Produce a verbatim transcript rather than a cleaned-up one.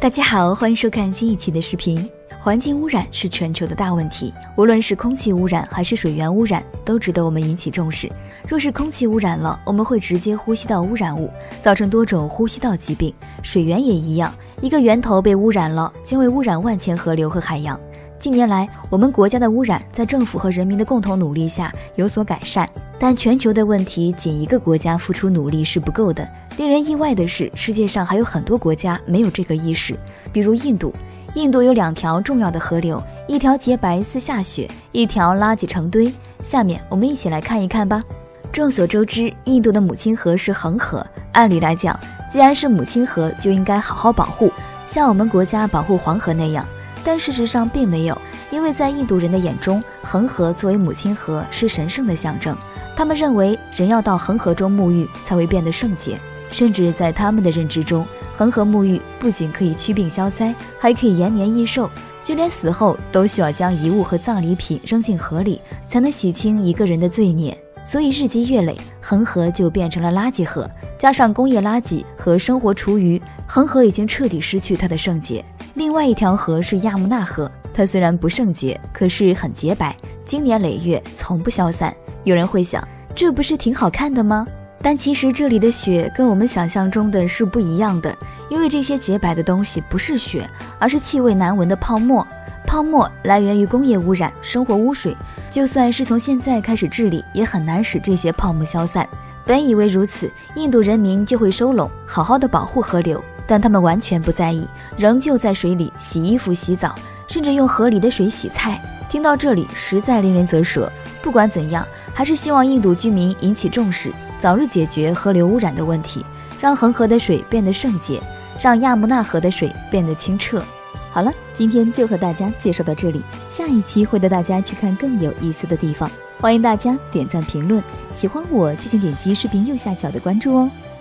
大家好，欢迎收看新一期的视频。环境污染是全球的大问题，无论是空气污染还是水源污染，都值得我们引起重视。若是空气污染了，我们会直接呼吸到污染物，造成多种呼吸道疾病。水源也一样，一个源头被污染了，将会污染万千河流和海洋。近年来，我们国家的污染在政府和人民的共同努力下有所改善，但全球的问题仅一个国家付出努力是不够的。令人意外的是，世界上还有很多国家没有这个意识，比如印度。印度有两条重要的河流，一条洁白似下雪，一条垃圾成堆。下面我们一起来看一看吧。众所周知，印度的母亲河是恒河，按理来讲，既然是母亲河，就应该好好保护，像我们国家保护黄河那样。但事实上并没有，因为在印度人的眼中，恒河作为母亲河是神圣的象征，他们认为人要到恒河中沐浴才会变得圣洁。甚至在他们的认知中，恒河沐浴不仅可以驱病消灾，还可以延年益寿，就连死后都需要将遗物和葬礼品扔进河里，才能洗清一个人的罪孽。所以日积月累，恒河就变成了垃圾河，加上工业垃圾和生活厨余，恒河已经彻底失去它的圣洁。另外一条河是亚穆纳河，它虽然不圣洁，可是很洁白，经年累月从不消散。有人会想，这不是挺好看的吗？但其实这里的雪跟我们想象中的是不一样的，因为这些洁白的东西不是雪，而是气味难闻的泡沫。泡沫来源于工业污染、生活污水，就算是从现在开始治理，也很难使这些泡沫消散。本以为如此，印度人民就会收拢，好好的保护河流，但他们完全不在意，仍旧在水里洗衣服、洗澡，甚至用河里的水洗菜。听到这里，实在令人啧舌。不管怎样，还是希望印度居民引起重视，早日解决河流污染的问题，让恒河的水变得圣洁，让亚穆纳河的水变得清澈。好了，今天就和大家介绍到这里，下一期会带大家去看更有意思的地方。欢迎大家点赞评论，喜欢我就请点击视频右下角的关注哦。